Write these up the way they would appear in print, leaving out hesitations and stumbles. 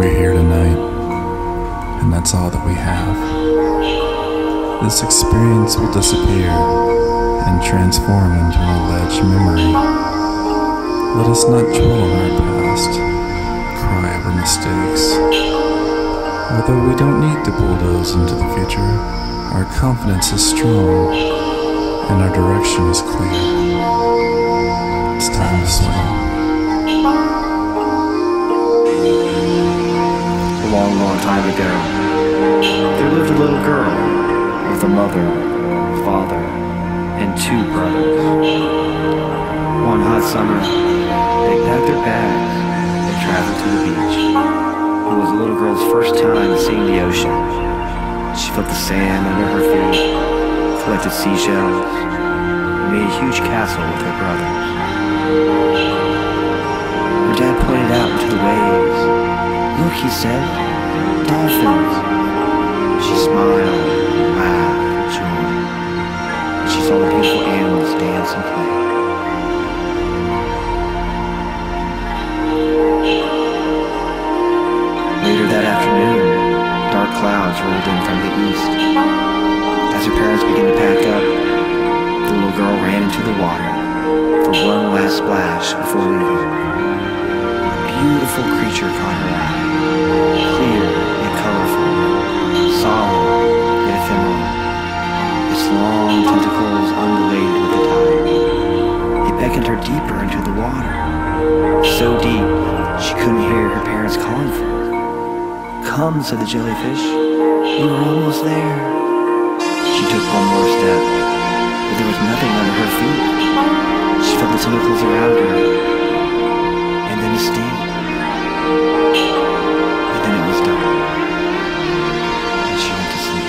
we're here tonight, and that's all that we have. This experience will disappear and transform into an alleged memory. Let us not dwell on our past, cry over mistakes. Although we don't need to bulldoze into the future, our confidence is strong and our direction is clear. It's time to swim. A long, long time ago, there lived a little girl with a mother, father, and 2 brothers. One hot summer, they packed their bags and traveled to the beach. It was the little girl's first time seeing the ocean. She felt the sand under her feet, collected seashells, and made a huge castle with her brothers. Her dad pointed out into the waves. "Look," he said, "dolphins." She smiled, laughed with joy, and she saw the beautiful animals dance and play. Later that afternoon, dark clouds rolled in from the east. As her parents began to pack up, the little girl ran into the water for one last splash before leaving. A beautiful creature caught her eye, clear and colorful, solemn and ephemeral. Its long tentacles undulated with the tide. It beckoned her deeper into the water, so deep she couldn't hear her parents calling for her. "Come," said the jellyfish, "you are almost there." She took one more step, but there was nothing under her feet. She felt the tentacles around her, and then a sting. And then it was dark, and she went to sleep.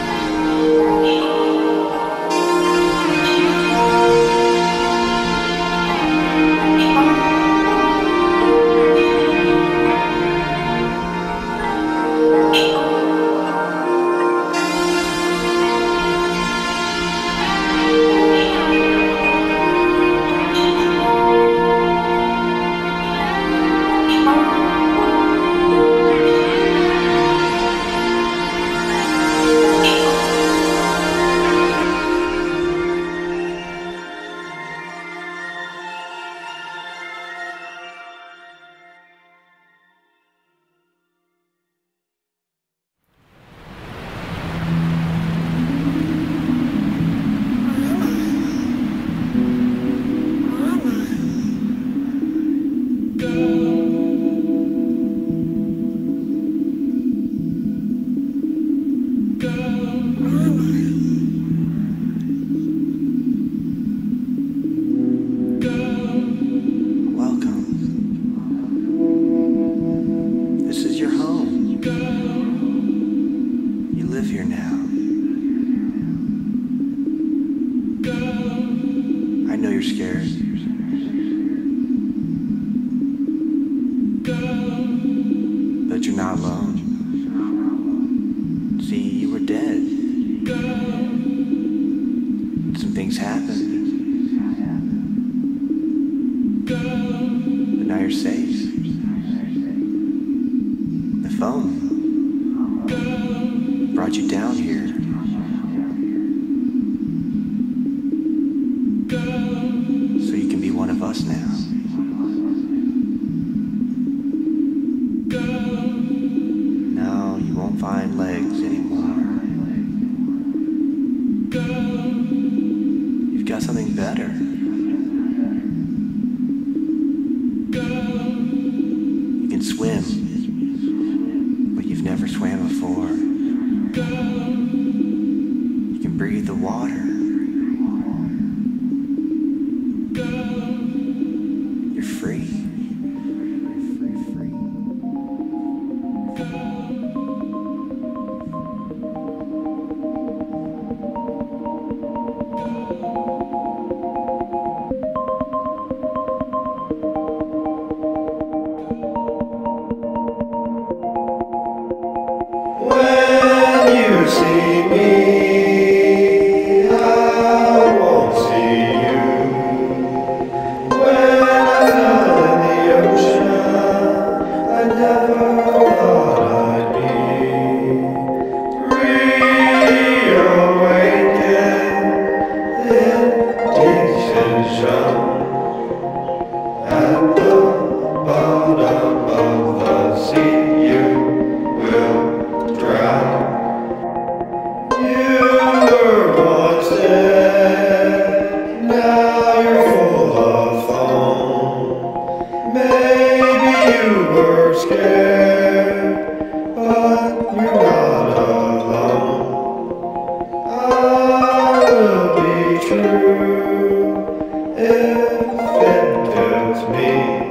I know you're scared. But you're not alone. See, you were dead. Some things happened. But now you're safe. The phone brought you down here. So you can be one of us now. No, you won't find legs anymore. You've got something better. You can swim, but you've never swam before. You can breathe the water. You're free. When you see me, I won't see you. When I fell in the ocean, I never thought scared, but you're not alone. I will be true if it kills me.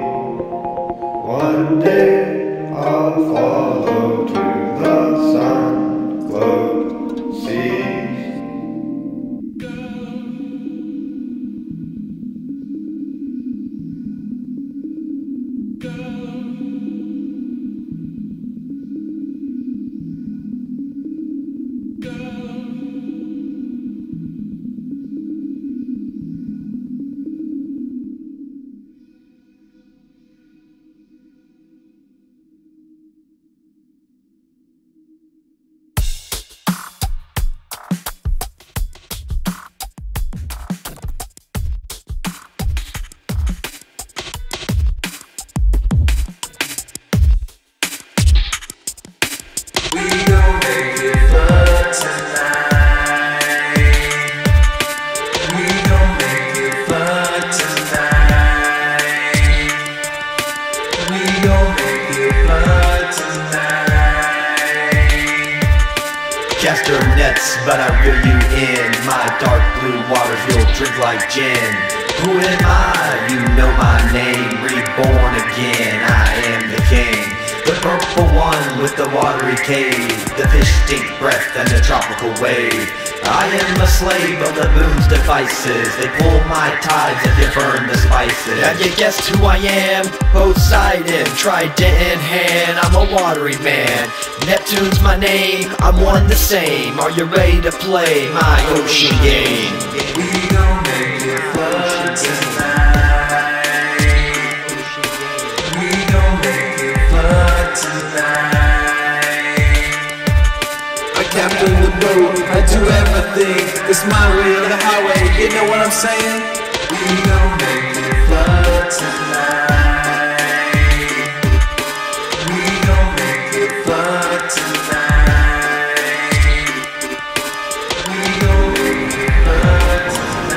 One day I'll follow to the sun-glowed seas. Cast your nets, but I reel you in. My dark blue waters you'll drink like gin. Who am I? You know my name. Reborn again, I am the king. The purple one with the watery cave, the fish stink breath and the tropical wave. I am a slave of the moon's devices. They pull my tides if you burn the spices. Have you guessed who I am? Poseidon, trident in hand, I'm a watery man. Neptune's my name, I'm one the same. Are you ready to play my ocean game? We gon' make it flood tonight. We gon' make it flood tonight. I captain the boat, I do everything. It's my way or the highway, you know what I'm saying? We gon' make it flood tonight. We gon' make it flood tonight. We gon' make it flood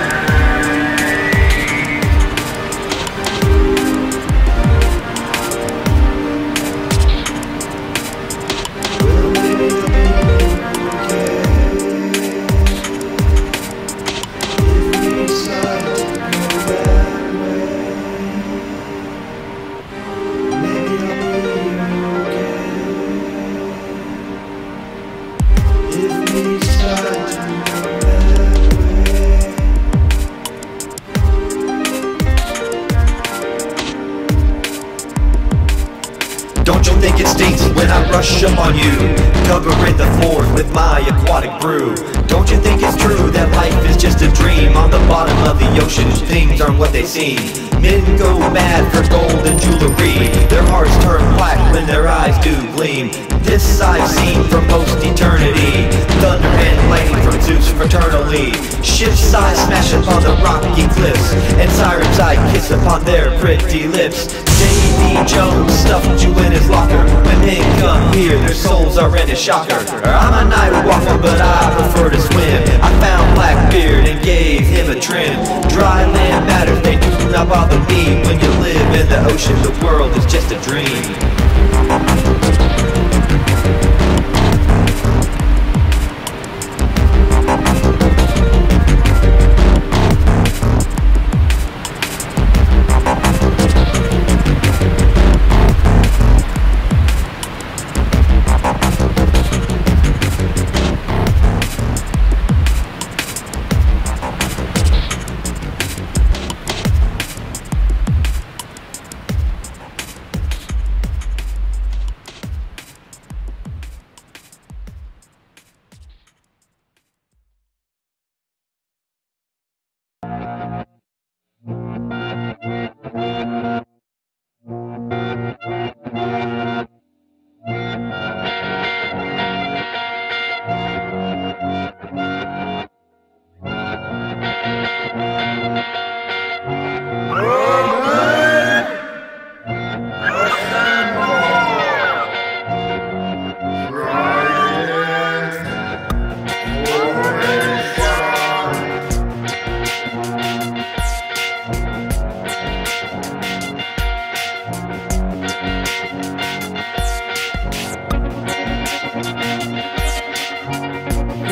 Don't you think it stinks when I rush up on you, covering the floors with my aquatic brew? Don't you think it's true that life is just a dream? On the bottom of the ocean, things aren't what they seem. Men go mad for gold and jewelry. Their hearts turn black when their eyes do gleam. This I've seen from post eternity. Thunder and lightning from Zeus fraternally. Ships I smash upon the rocky cliffs, and sirens I kiss upon their pretty lips. Davy Jones stuffed you in his locker. When men come here, their souls are in a shocker. I'm a night walker, but I prefer to swim. I found Blackbeard and gave him a trim. Dry land matters, they do not bother me. When you live in the ocean, the world is just a dream.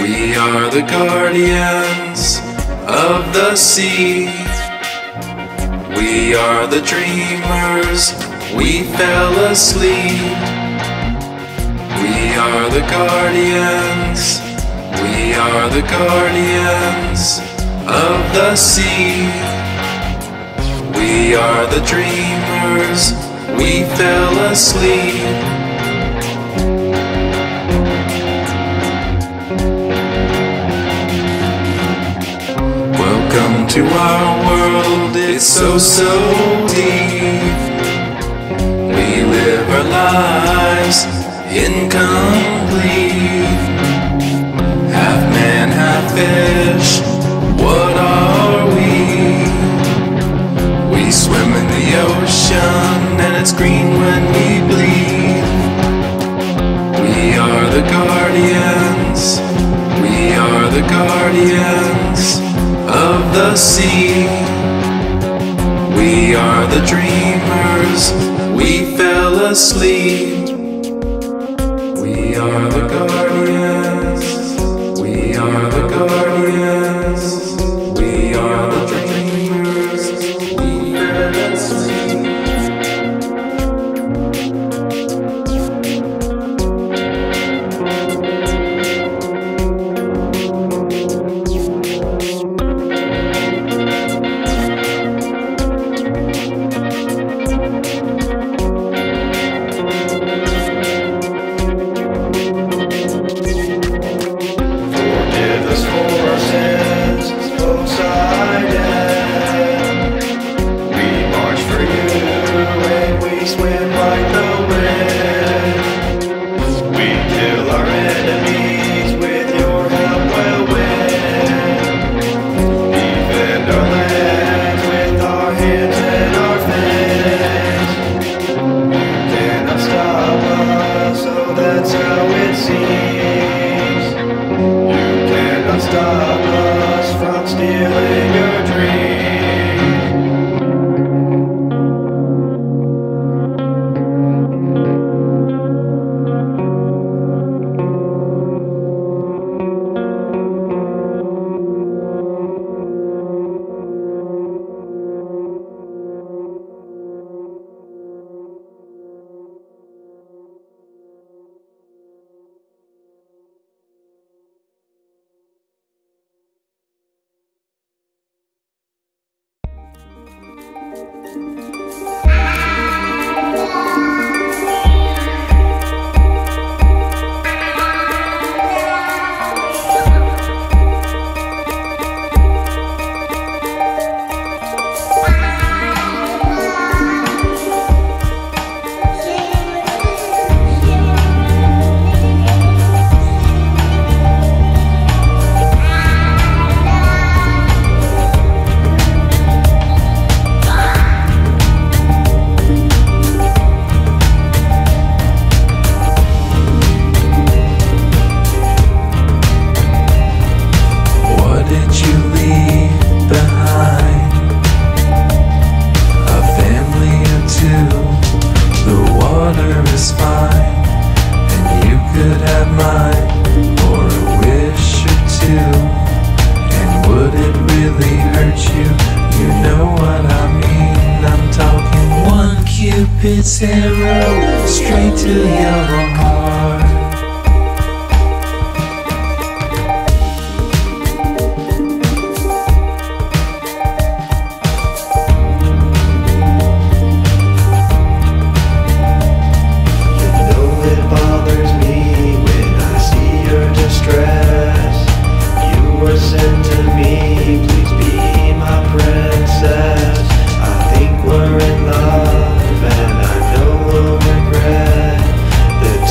We are the guardians of the sea. We are the dreamers, we fell asleep. We are the guardians, we are the guardians of the sea. We are the dreamers, we fell asleep. Welcome to our world, it's so, so deep. We live our lives incomplete. Half man, half fish, what are we? We swim in the ocean and it's green when we bleed. We are the guardians, we are the guardians of the sea. We are the dreamers, we fell asleep. We are the guardians, we are the guardians, we are the dreamers, we fell asleep. Cupid's arrow straight to your heart. We're in love, and I know we'll regret the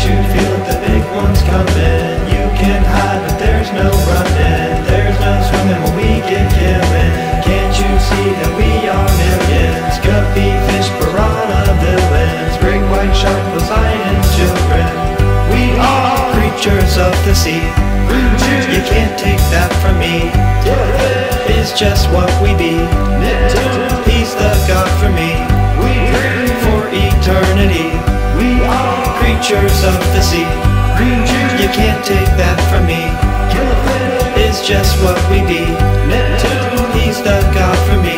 you feel the big ones coming? You can hide, but there's no running. There's no swimming when we get killing. Can't you see that we are millions? Guppy, fish, piranha, villains. Great white shark, Poseidon's children. We are creatures of the sea. You can't take that from me. It's just what we be. He's the God for me. For eternity. We are creatures of the sea. You can't take that from me. It's just what we be. He's the God for me.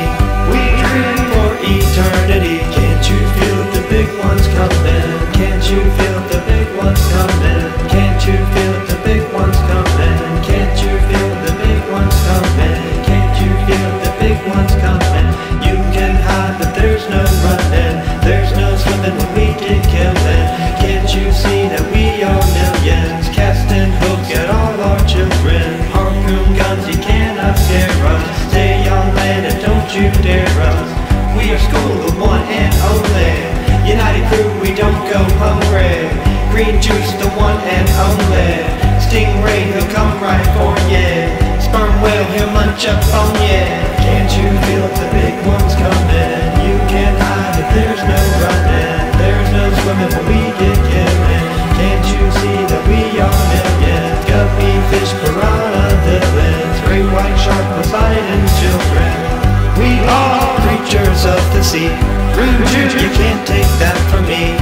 For eternity. Can't you feel the big ones coming? Can't you feel the big ones coming? Can't you feel the big ones coming? Can't you feel the big ones coming? Can't you feel the big ones coming? You can hide, but there's no running. There's no swimming when we get killing. Can't you see that we are millions? Casting hook at all our children. Harpoon guns, you cannot scare us. Stay on land and don't you dare us. We are school, the one and only. United crew, we don't go hungry. Green juice, the one and only. Stingray, he'll come right for ya. Sperm whale, he'll munch up on ya. Can't you feel the big ones coming? You can't hide it, there's no running. There's no swimming when we get killing. Can't you see that we are millions? Guppy, fish, piranha, villains. Great white shark, Poseidon's children. We are creatures of the sea. You can't take that from me.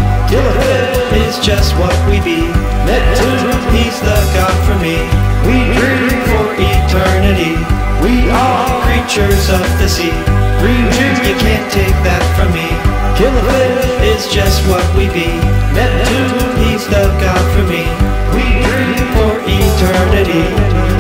It's just what we be. He's the God for me. For eternity. We are creatures of the sea. You can't take that from me. It's just what we be. He's the God for me. For eternity.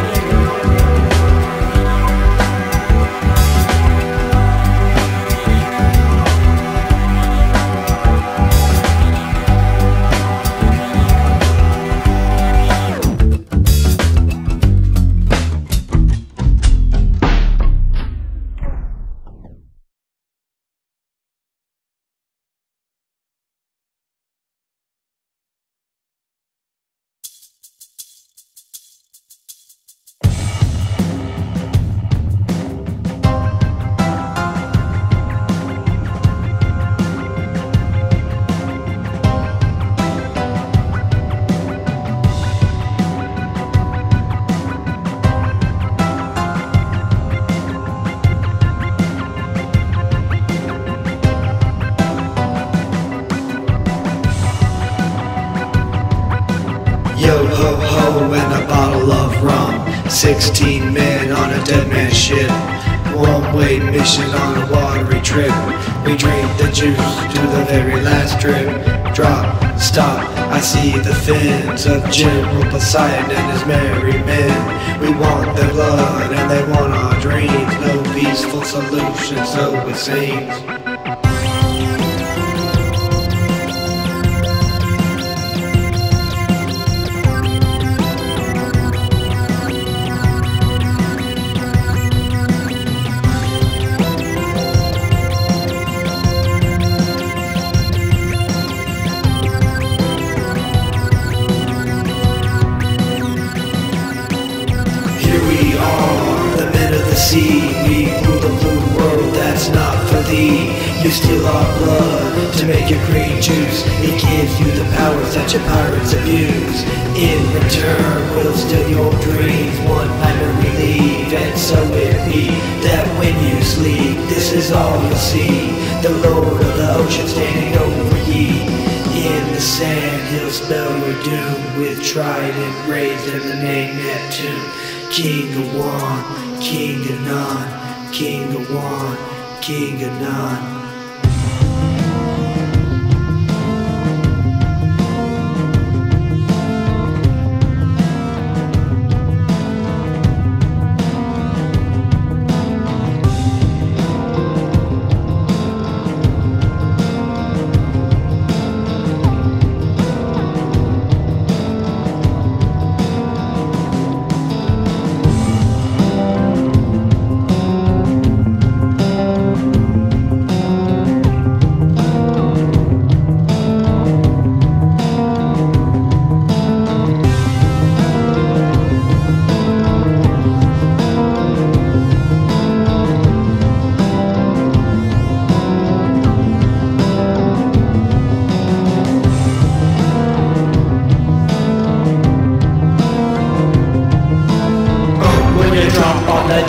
Yo ho ho and a bottle of rum. 16 men on a dead man's ship. One-way mission on a watery trip. We drink the juice to the very last drip. Drop, stop, I see the fins of General Poseidon and his merry men. We want their blood and they want our dreams. No peaceful solution, so it seems. We rule the blue world, that's not for thee. You steal our blood to make your green juice. It gives you the powers that your pirates abuse. In return, we'll steal your dreams. One night we'll relieve, and so it be that when you sleep, this is all you'll see. The Lord of the ocean standing over ye. In the sand, he'll spell your doom with trident raised in the name Neptune. King of one, king of none, king of one, king of none.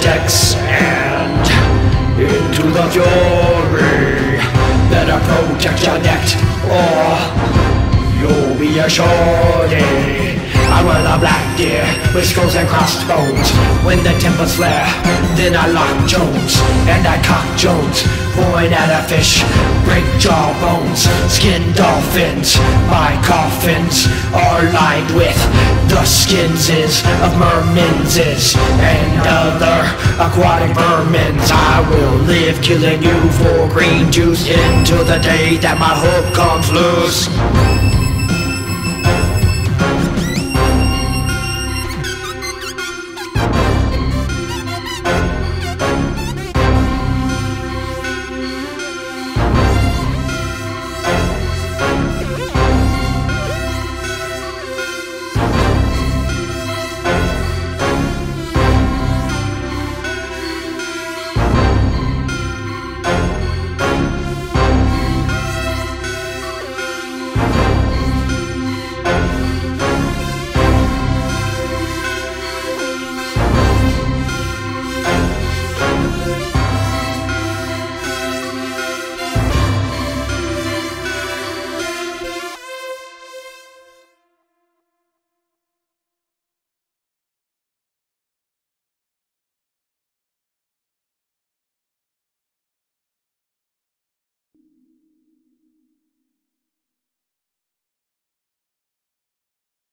decks and into the fury. Better protect your neck or you'll be a shorty. I wear the black deer with skulls and crossbones. When the tempers flare, then I lock Jones and I cock Jones. Point at a fish, break jawbones, skin dolphins. My coffins are lined with the skinses of mermans and other aquatic vermins. I will live killing you for green juice until the day that my hook comes loose.